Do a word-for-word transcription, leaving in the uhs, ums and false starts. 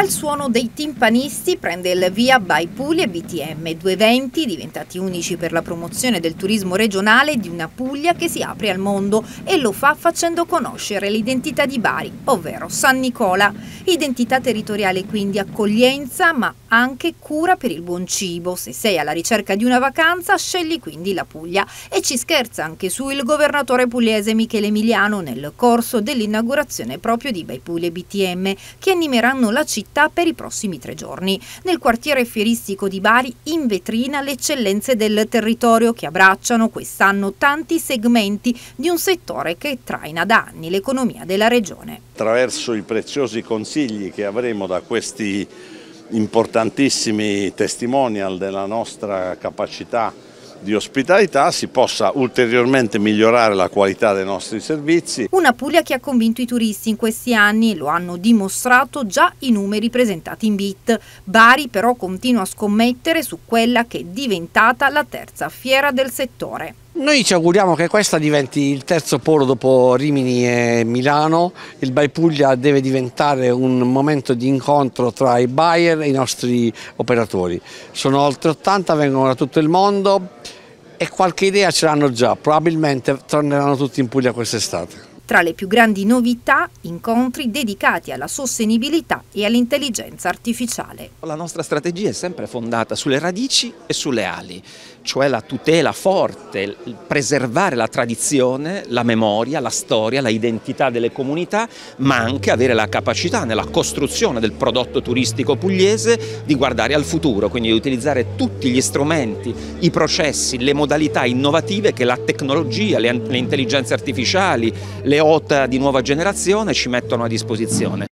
Al suono dei timpanisti prende il via By Puglia B T M, due eventi diventati unici per la promozione del turismo regionale di una Puglia che si apre al mondo e lo fa facendo conoscere l'identità di Bari, ovvero San Nicola. Identità territoriale quindi, accoglienza, ma anche cura per il buon cibo. Se sei alla ricerca di una vacanza, scegli quindi la Puglia. E ci scherza anche su il governatore pugliese Michele Emiliano nel corso dell'inaugurazione proprio di By Puglia B T M, che animeranno la città per i prossimi tre giorni. Nel quartiere fieristico di Bari, in vetrina le eccellenze del territorio che abbracciano quest'anno tanti segmenti di un settore che traina da anni l'economia della regione. Attraverso i preziosi consigli che avremo da questi importantissimi testimonial della nostra capacità di ospitalità si possa ulteriormente migliorare la qualità dei nostri servizi. Una Puglia che ha convinto i turisti in questi anni, lo hanno dimostrato già i numeri presentati in B I T. Bari però continua a scommettere su quella che è diventata la terza fiera del settore. Noi ci auguriamo che questa diventi il terzo polo dopo Rimini e Milano. Il By Puglia deve diventare un momento di incontro tra i buyer e i nostri operatori. Sono oltre ottanta, vengono da tutto il mondo e qualche idea ce l'hanno già, probabilmente torneranno tutti in Puglia quest'estate. Tra le più grandi novità, incontri dedicati alla sostenibilità e all'intelligenza artificiale. La nostra strategia è sempre fondata sulle radici e sulle ali, cioè la tutela forte, il preservare la tradizione, la memoria, la storia, la identità delle comunità, ma anche avere la capacità nella costruzione del prodotto turistico pugliese di guardare al futuro, quindi di utilizzare tutti gli strumenti, i processi, le modalità innovative che la tecnologia, le, le intelligenze artificiali, le O T A di nuova generazione ci mettono a disposizione.